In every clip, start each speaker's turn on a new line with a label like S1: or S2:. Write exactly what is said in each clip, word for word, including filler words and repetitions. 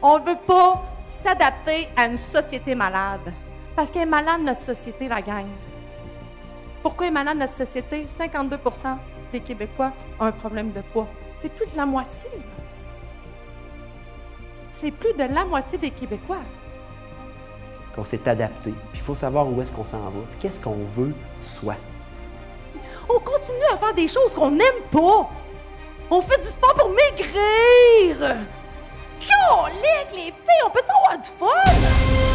S1: On veut pas s'adapter à une société malade. Parce qu'elle est malade, notre société, la gang. Pourquoi est malade notre société? cinquante-deux pour cent des Québécois ont un problème de poids. C'est plus de la moitié. C'est plus de la moitié des Québécois.
S2: Qu'on s'est adapté. Puis il faut savoir où est-ce qu'on s'en va. Puis qu'est-ce qu'on veut soi.
S1: On continue à faire des choses qu'on n'aime pas. On fait du sport pour maigrir. Colique, les filles, on peut-tu avoir du fun?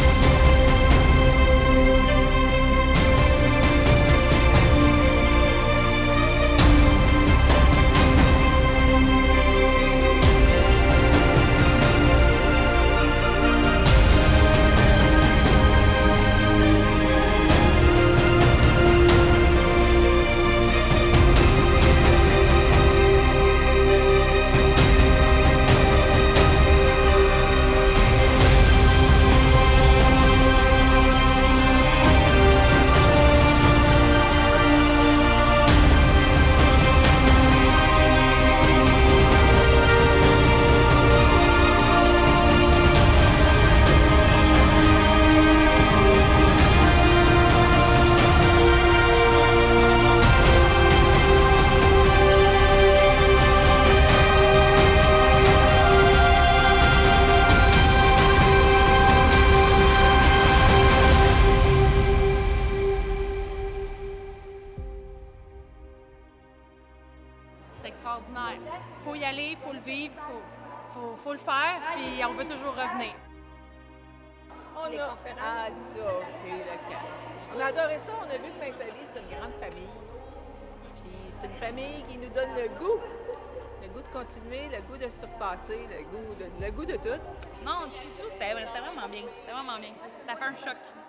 S3: C'est extraordinaire. Il faut y aller, il faut le vivre, il faut, faut, faut le faire, puis on veut toujours revenir.
S4: On a adoré le camp. On a adoré ça. On a vu que Pince-la-Vie, c'est une grande famille. Puis c'est une famille qui nous donne le goût. Le goût de continuer, le goût de surpasser, le goût de, le goût de tout.
S5: Non, tout, tout c'était vraiment bien. C'était vraiment bien. Ça fait un choc.